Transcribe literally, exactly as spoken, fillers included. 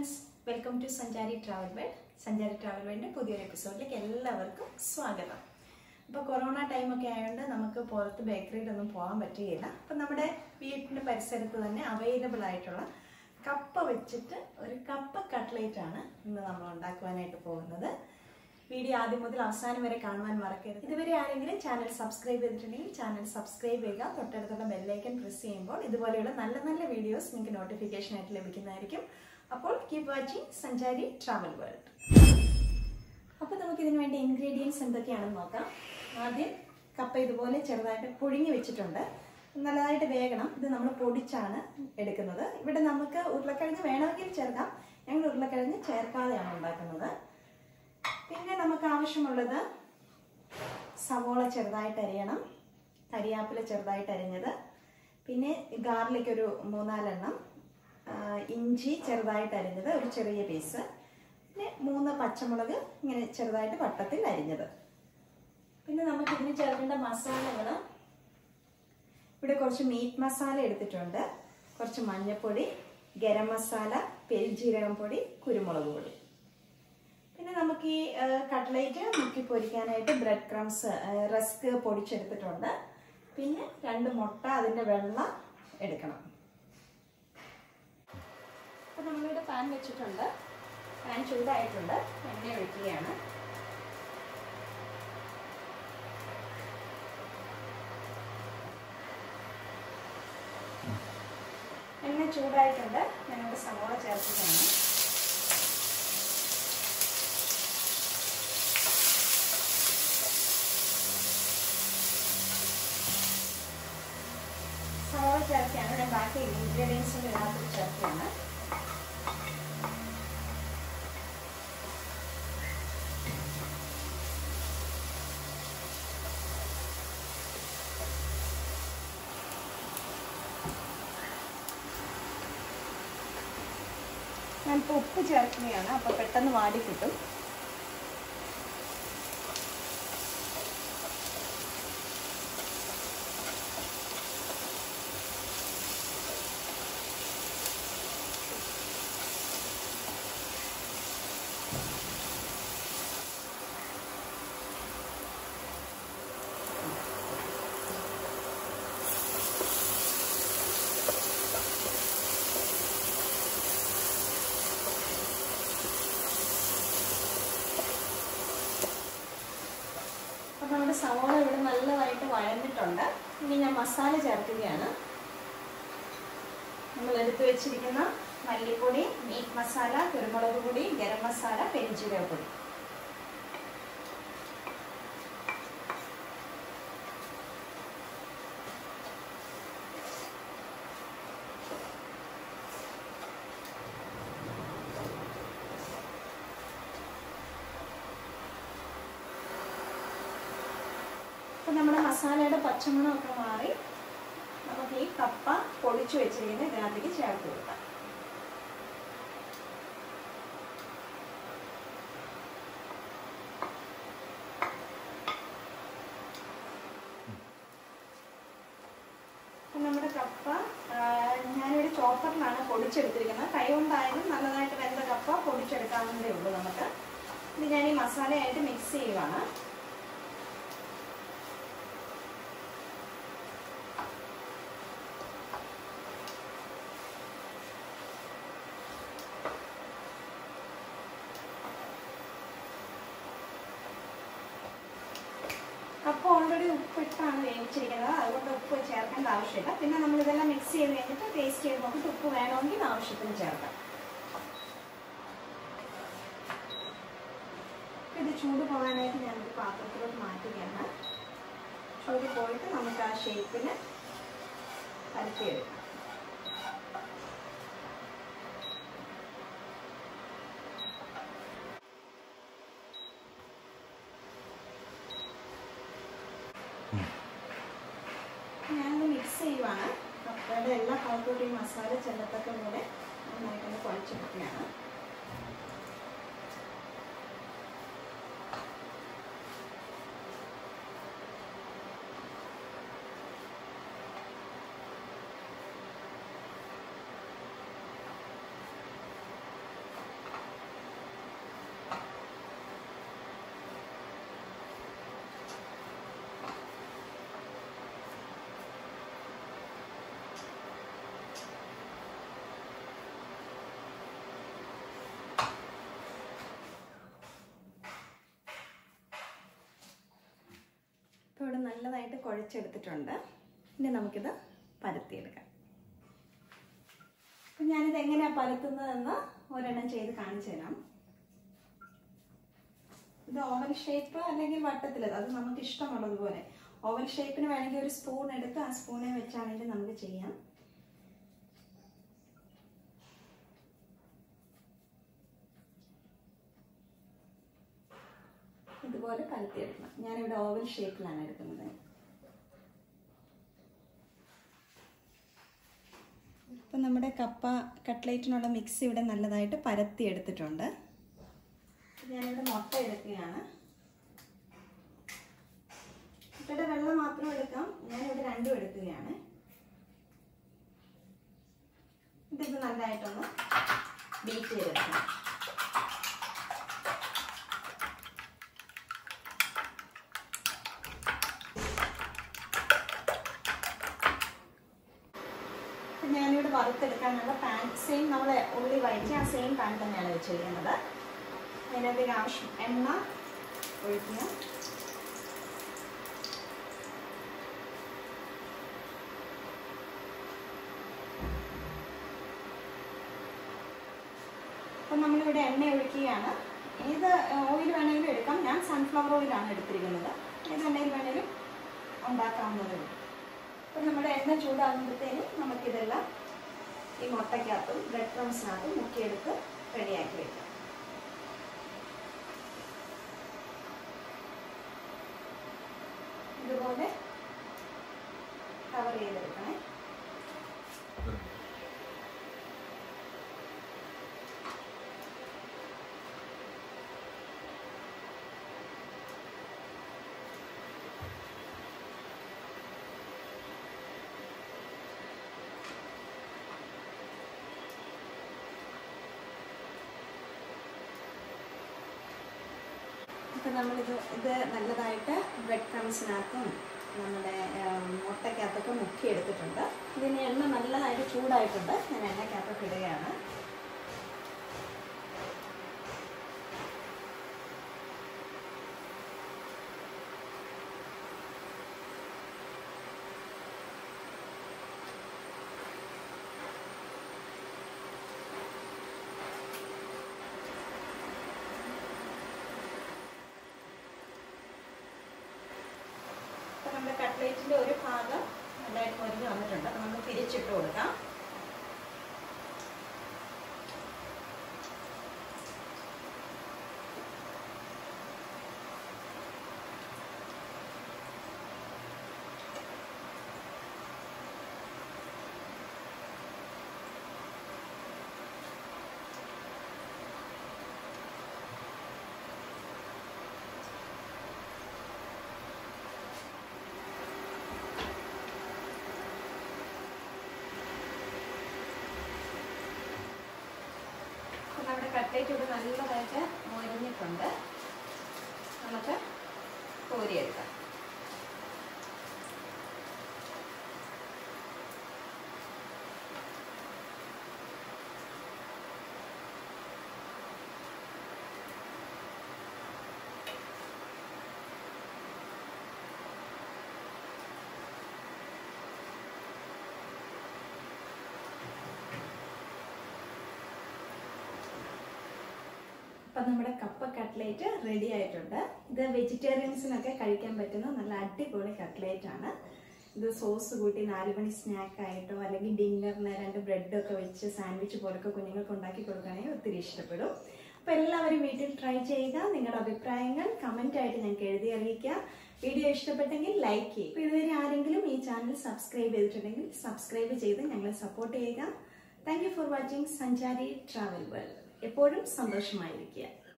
friends, welcome to Sanjari Travel World. Sanjari Travel World പുതിയൊരു എപ്പിസോഡിലേക്ക് എല്ലാവർക്കും സ്വാഗതം. അപ്പോൾ കൊറോണ ടൈം ഒക്കെ ആയതുകൊണ്ട് നമുക്ക് പുറത്ത് ബേക്കറിയിലൊന്നും പോകാൻ പറ്റുകയില്ല. അപ്പോൾ നമ്മുടെ വീടിന്റെ പരിസരത്ത് തന്നെ അവൈലബിൾ ആയിട്ടുള്ള കപ്പ വെച്ചിട്ട് ഒരു കപ്പ കട്ട്ലേറ്റ് ആണ് ഇന്ന് നമ്മൾ ഉണ്ടാക്കുവാനായിട്ട് പോകുന്നത്. വീഡിയോ ആദ്യം മുതൽ അവസാനം വരെ കാണുവാൻ മറക്കരുത്. ഇതുവരെ ആരെങ്കിലും ചാനൽ സബ്സ്ക്രൈബ് ചെയ്തിട്ടുണ്ടെങ്കിൽ ചാനൽ സബ്സ്ക്രൈബ് ചെയ്യുക. തൊട്ടടുത്തുള്ള ബെല്ലൈക്കൺ പ്രസ് ചെയ്യുമ്പോൾ ഇതുപോലെയുള്ള നല്ല നല്ല വീഡിയോസ് നിങ്ങൾക്ക് നോട്ടിഫിക്കേഷൻ ആയിട്ട് ലഭിക്കുന്നതായിരിക്കും. അപ്പോൾ keep watching Sanchari travel world. അപ്പോൾ നമുക്ക് ഇതിനു വേണ്ടി ഇൻഗ്രീഡിയൻസ് എന്തൊക്കെയാണെന്ന് നോക്കാം. ആദ്യം കപ്പ ഇതുപോലെ ചെറുതായിട്ട് പുഴുങ്ങി വെച്ചിട്ടുണ്ട്. നല്ലതായിട്ട് വേകണം. ഇത് നമ്മൾ പൊടിച്ചാണ് എടുക്കുന്നത്. ഇവിടെ നമുക്ക് ഉരുളക്കിഴങ്ങ് വേണമെങ്കിൽ ചേർക്കാം. ഞങ്ങൾ ഉരുളക്കിഴങ്ങ് ചേർക്കാതെയാണ് ഉണ്ടാക്കുന്നത്. പിന്നെ നമുക്ക് ആവശ്യമുള്ളത് സവോള ചെറുതായിട്ട് അരിയണം, കരിയാപ്പില ചെറുതായിട്ട് അരിഞ്ഞത്, പിന്നെ ഗാർലിക് ഒരു മൂന്നാലെണ്ണം, ഇഞ്ചി ചെറുതായിട്ട് അരിഞ്ഞത് ഒരു ചെറിയ പീസ്, പിന്നെ മൂന്ന് പച്ചമുളക് ഇങ്ങനെ ചെറുതായിട്ട് വട്ടത്തിൽ അരിഞ്ഞത്. പിന്നെ നമുക്ക് ഇതിന് ചേർക്കേണ്ട മസാലകൾ, ഇവിടെ കുറച്ച് മീറ്റ് മസാല എടുത്തിട്ടുണ്ട്, കുറച്ച് മഞ്ഞൾപ്പൊടി, ഗരം മസാല, പെരുംജീരകം പൊടി, കുരുമുളക് പൊടി. പിന്നെ നമുക്ക് ഈ കട്ട്ലേറ്റ് മുക്കി പൊരിക്കാനായിട്ട് ബ്രെഡ് ക്രംസ് റസ്ക് പൊടിച്ചെടുത്തിട്ടുണ്ട്. പിന്നെ രണ്ട് മുട്ട, അതിൻ്റെ വെള്ള എടുക്കണം. അപ്പോൾ നമ്മളിവിടെ പാൻ വെച്ചിട്ടുണ്ട്. പാൻ ചൂടായിട്ടുണ്ട്. എണ്ണ ഒഴിക്കുകയാണ്. എണ്ണ ചൂടായിട്ടുണ്ട്. ഞങ്ങളുടെ സവോള ചേർക്കുകയാണ്. സവോള ചേർക്കുകയാണ്. ഞാൻ ബാക്കി ഇൻഗ്രീഡിയൻസിൻ്റെ ഇതിനകത്ത് ചേർക്കുകയാണ്. ഞാനിപ്പോൾ ഉപ്പ് ചേർക്കുകയാണ്. അപ്പോൾ പെട്ടെന്ന് വാടി കിട്ടും. നമ്മുടെ സവോള ഇവിടെ നല്ലതായിട്ട് വഴന്നിട്ടുണ്ട്. ഇനി ഞാൻ മസാല ചേർക്കുകയാണ്. നമ്മൾ എടുത്തു വെച്ചിരിക്കുന്ന മല്ലിപ്പൊടി, മീറ്റ് മസാല, കുരുമുളക് പൊടി, ഗരം മസാല, പെരുംജീരക പൊടി. അപ്പോൾ നമ്മുടെ മസാലയുടെ പച്ചമണമൊക്കെ മാറി നമുക്ക് ഈ കപ്പ പൊടിച്ചു വെച്ചിരിക്കുന്ന ഇതിനകത്തേക്ക് ചേർത്ത് കൊടുക്കാം. നമ്മുടെ കപ്പ ഞാനൊരു ചോപ്പറിലാണ് പൊടിച്ചെടുത്തിരിക്കുന്നത്. കൈ കൊണ്ടായാലും നല്ലതായിട്ട് വെന്ത കപ്പ പൊടിച്ചെടുക്കാവുന്നതേ ഉള്ളൂ നമുക്ക്. ഇത് ഞാൻ ഈ മസാലയായിട്ട് മിക്സ് ചെയ്യുവാണ്. അപ്പോൾ ഓൾറെഡി ഉപ്പിട്ടാണ് വേവിച്ചിരിക്കുന്നത്. അതുകൊണ്ട് ഉപ്പ് ചേർക്കേണ്ട ആവശ്യമില്ല. പിന്നെ നമ്മളിതെല്ലാം മിക്സ് ചെയ്ത് കഴിഞ്ഞിട്ട് ടേസ്റ്റ് ചെയ്ത് നോക്കിയിട്ട് ഉപ്പ് വേണമെങ്കിൽ ആവശ്യത്തിന് ചേർക്കാം. ഇത് ചൂട് പോകാനായിട്ട് ഞാനൊരു പാത്രത്തിലോട്ട് മാറ്റുകയാണ്. ചൂട് പോയിട്ട് നമുക്ക് ആ ഷേപ്പിന് പരത്തിയെടുക്കാം. ഞാനത് മിക്സ് ചെയ്യുവാണ്. കപ്പയുടെ എല്ലാ ഭാഗത്തോട്ടും ഈ മസാല ചെല്ലത്തൊക്കെ കൂടെ നന്നായിട്ടൊന്ന് കുഴച്ചെടുക്കുകയാണ്. നല്ലതായിട്ട് കുഴച്ചെടുത്തിട്ടുണ്ട്. ഇനി നമുക്കിത് പരത്തിയെടുക്കാം. അപ്പം ഞാനിത് എങ്ങനെയാണ് പരത്തുന്നതെന്ന് ഒരെണ്ണം ചെയ്ത് കാണിച്ചു തരാം. ഇത് ഓവൽ ഷേപ്പ് അല്ലെങ്കിൽ വട്ടത്തിലത്, അത് നമുക്ക് ഇഷ്ടമുള്ളതുപോലെ. ഓവൽ ഷേപ്പിന് വേണമെങ്കിൽ ഒരു സ്പൂൺ എടുത്ത് ആ സ്പൂണെ വെച്ചാണെങ്കിൽ നമുക്ക് ചെയ്യാം. ഇതുപോലെ പരത്തിയെടുക്കണം. ഞാനിവിടെ ഓവൽ ഷേപ്പിലാണ് എടുക്കുന്നത്. ഇപ്പം നമ്മുടെ കപ്പ കട്ട്ലേറ്റിനുള്ള മിക്സ് ഇവിടെ നല്ലതായിട്ട് പരത്തി എടുത്തിട്ടുണ്ട്. ഞാനിവിടെ മുട്ട എടുക്കുകയാണ്. മുട്ടയുടെ വെള്ളം മാത്രം എടുക്കാം. ഞാനിവിടെ രണ്ടും എടുക്കുകയാണ്. ഇതിപ്പോൾ നല്ലതായിട്ടൊന്ന് ബീറ്റ് ചെയ്തെടുക്കണം. ഞാനിവിടെ വറുത്തെടുക്കാനുള്ള പാൻ സെയിം നമ്മൾ ഉള്ളി വഴറ്റി ആ സെയിം പാൻ തന്നെയാണ് വെച്ച് ചെയ്യുന്നത്. അതിനകത്തേക്ക് ആവശ്യം എണ്ണ ഒഴിക്കുക. അപ്പം നമ്മളിവിടെ എണ്ണ ഒഴിക്കുകയാണ്. ഏത് ഓയിൽ വേണമെങ്കിലും എടുക്കാം. ഞാൻ സൺഫ്ലവർ ഓയിലാണ് എടുത്തിരിക്കുന്നത്. ഏത് എണ്ണയിൽ വേണമെങ്കിലും ഉണ്ടാക്കാവുന്നതേ ഉള്ളൂ. അപ്പം നമ്മുടെ എണ്ണ ചൂടാകുമ്പോഴത്തേനും നമുക്കിതെല്ലാം ഈ മുട്ടയ്ക്കകത്തും ബ്രെഡ് ക്രംസിനകത്തും മുക്കിയെടുത്ത് റെഡിയാക്കി വയ്ക്കാം. ഇതുപോലെ കവർ ചെയ്തെടുക്കണേ. ഇപ്പം നമ്മളിത് ഇത് നല്ലതായിട്ട് ബ്രെഡ് ക്രംസിനകത്തും നമ്മുടെ മുട്ടയ്ക്കകത്തൊക്കെ മുക്കിയെടുത്തിട്ടുണ്ട്. ഇതിന് എണ്ണ നല്ലതായിട്ട് ചൂടായിട്ടുണ്ട്. ഞാൻ എണ്ണയ്ക്കകത്തൊക്കെ ഇടുകയാണ്. നമ്മുടെ കട്ട്ലേറ്റിൻ്റെ ഒരു ഭാഗം നല്ലതായിട്ട് മൊരിഞ്ഞ് വന്നിട്ടുണ്ട്. അപ്പം നമ്മൾ തിരിച്ചിട്ട് കൊടുക്കാം. നമ്മുടെ കട്ട്ലേറ്റ് ഇവിടെ നല്ലതായിട്ട് മൊരിഞ്ഞിട്ടുണ്ട്. നമുക്ക് കോരിയെടുക്കാം. അപ്പം നമ്മുടെ കപ്പ കട്ട്ലേറ്റ് റെഡി ആയിട്ടുണ്ട്. ഇത് വെജിറ്റേറിയൻസിനൊക്കെ കഴിക്കാൻ പറ്റുന്ന നല്ല അടിപൊളി കട്ട്ലേറ്റ് ആണ്. ഇത് സോസ് കൂട്ടി നാലുമണി സ്നാക്കായിട്ടോ അല്ലെങ്കിൽ ഡിന്നറിന് രണ്ട് ബ്രെഡൊക്കെ വെച്ച് സാൻഡ്വിച്ച് പോലൊക്കെ കുഞ്ഞുങ്ങൾക്ക് ഉണ്ടാക്കി കൊടുക്കുകയാണെങ്കിൽ ഒത്തിരി ഇഷ്ടപ്പെടും. അപ്പോൾ എല്ലാവരും വീട്ടിൽ ട്രൈ ചെയ്യുക. നിങ്ങളുടെ അഭിപ്രായങ്ങൾ കമൻ്റ് ആയിട്ട് ഞങ്ങൾക്ക് എഴുതി അറിയിക്കുക. വീഡിയോ ഇഷ്ടപ്പെട്ടെങ്കിൽ ലൈക്ക് ചെയ്യുക. അപ്പോൾ ഇതുവരെ ആരെങ്കിലും ഈ ചാനൽ സബ്സ്ക്രൈബ് ചെയ്തിട്ടുണ്ടെങ്കിൽ സബ്സ്ക്രൈബ് ചെയ്ത് ഞങ്ങളെ സപ്പോർട്ട് ചെയ്യുക. Thank you for watching Sanchari travel world. എപ്പോഴും സന്തോഷമായിരിക്കുക.